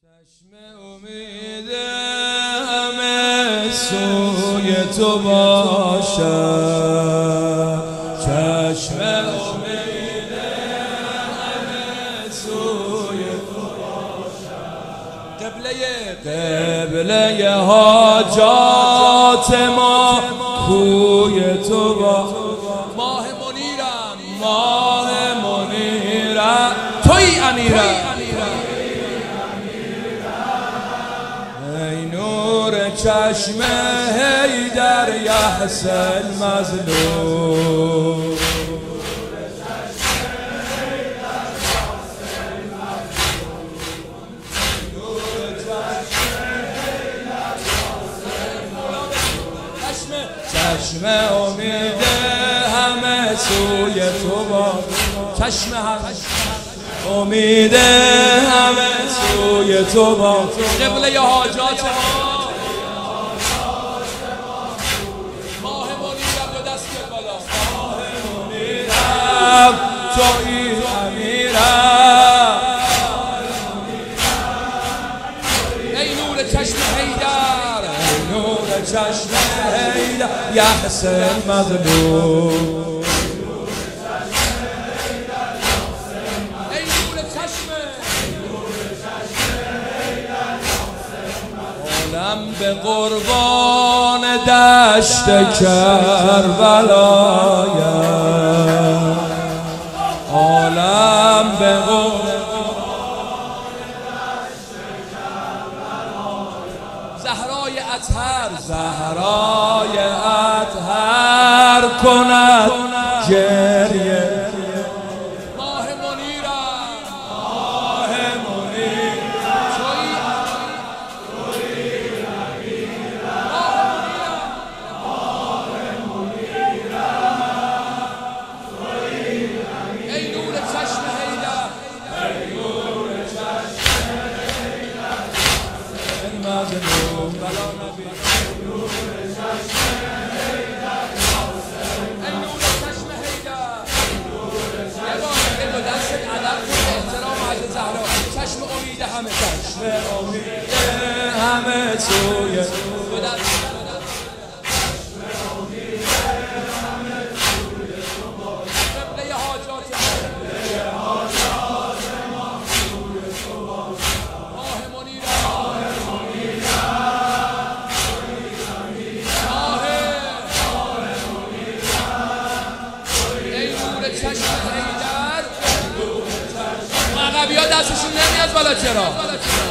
چشم امید همه سوی تو باشد، چشم امید همه سوی تو باشد، قبله حاجات ما کوی تو باشد. ماه منیرم، ماه منیرم، توی امیرم، چشم حیدر یحس المظلوم، چشم امید همه سوی تو باشد، چشم امید همه سوی تو باشد، قبله حاجات ما توی امیرم، ای نور چشم حیدر، ای نور چشم حیدر یحس المظلوم، ای نور چشم عالم به قربان دشت کربلایم، عالم به زهرای اطهر، زهرای اطهر کند گریه، ماه منیرم، ماه منیرم، توی امیرم، ماه منیرم، ای نور چشم حیدر، ای نور چشم حیدر المظلوم، بلا نبی، ای نور چشم حیدر، ای نور چشم حیدر، یه بار دو دست ادب کن، احترام حضرت زهرا، چشم امید همه، چشم امید همه سوی دو دست، قبله حاجات چشم حیدر، مغربی ها دستشون نمیاد بالا، چرا؟